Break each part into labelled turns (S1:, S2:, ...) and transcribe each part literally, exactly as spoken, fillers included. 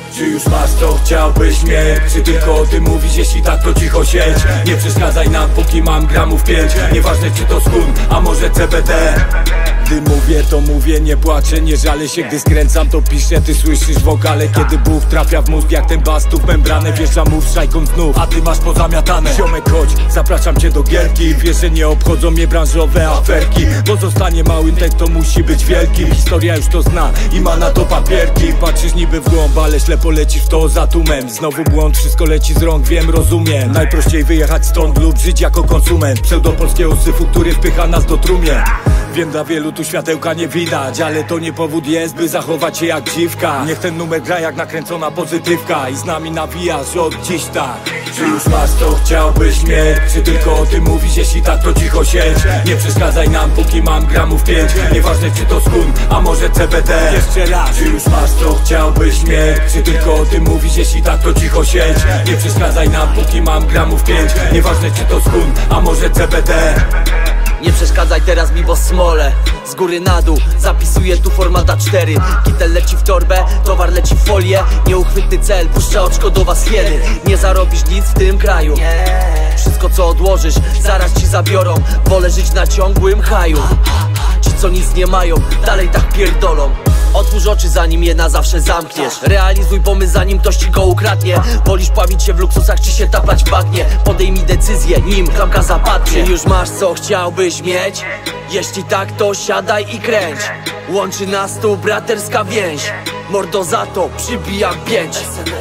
S1: Czy już masz co chciałbyś mieć? Czy tylko o tym mówisz? Jeśli tak to cicho siedź. Nie przeszkadzaj nam póki mam gramów pięć. Nieważne czy to skun, a może C B D. Gdy mówię to mówię, nie płaczę, nie żalę się. Gdy skręcam to piszę, ty słyszysz wokale. Kiedy Bóg trafia w mózg jak ten bas tu w membranę. Wjeżdżam mu w szajką znów, a ty masz pozamiatane. Ziomek chodź, zapraszam cię do gierki. Wiesz, że nie obchodzą mnie branżowe aferki. Bo zostanie małym, ten to musi być wielki. Historia już to zna i ma na to papierki. Patrzysz niby w głąb, ale ślepo lecisz w to za tłumem. Znowu błąd, wszystko leci z rąk, wiem, rozumiem. Najprościej wyjechać stąd lub żyć jako konsument pseudopolskiego syfu, który wpycha nas do trumien. Wiem, dla wielu tu światełka nie widać, ale to nie powód jest, by zachować się jak dziwka. Niech ten numer gra jak nakręcona pozytywka i z nami nawijasz od dziś tak. Czy już masz co chciałbyś mieć? Czy tylko o tym mówisz? Jeśli tak to cicho siedź. Nie przeszkadzaj nam póki mam gramów pięć. Nieważne czy to skun, a może C B D. Jeszcze raz. Czy już masz co chciałbyś mieć? Czy tylko o tym mówisz? Jeśli tak to cicho siedź. Nie przeszkadzaj nam póki mam gramów pięć. Nieważne czy to skun, a może C B D.
S2: Nie przeszkadzaj teraz mi, bo smolę z góry na dół, zapisuję tu format A cztery. Kitel leci w torbę, towar leci w folię. Nieuchwytny cel, puszcza oczko do was hieny. Nie zarobisz nic w tym kraju. Wszystko co odłożysz, zaraz ci zabiorą. Wolę żyć na ciągłym haju. Ci co nic nie mają, dalej tak pierdolą. Otwórz oczy zanim je na zawsze zamkniesz. Realizuj pomysł zanim ktoś ci go ukradnie. Wolisz pławić się w luksusach czy się taplać w bagnie? Podejmij decyzję nim klamka zapadnie. Czy już masz co chciałbyś mieć? Jeśli tak to siadaj i kręć. Łączy nas tu braterska więź. Mordo za to przybijam pięć.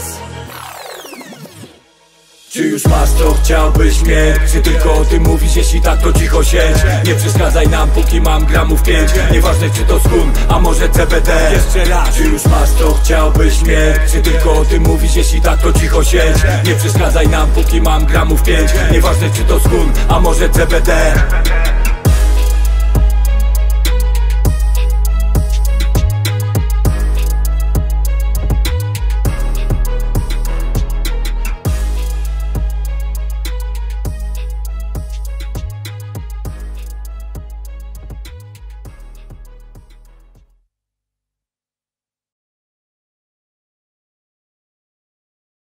S1: Czy już masz co chciałbyś mieć? Czy tylko o tym mówisz? Jeśli tak to cicho siedź. Nie przeszkadzaj nam póki mam gramów pięć. Nieważne czy to skun, a może C B D. Jeszcze raz. Czy już masz co chciałbyś mieć? Czy tylko o tym mówisz? Jeśli tak to cicho siedź. Nie przeszkadzaj nam póki mam gramów pięć. Nieważne czy to skun, a może C B D.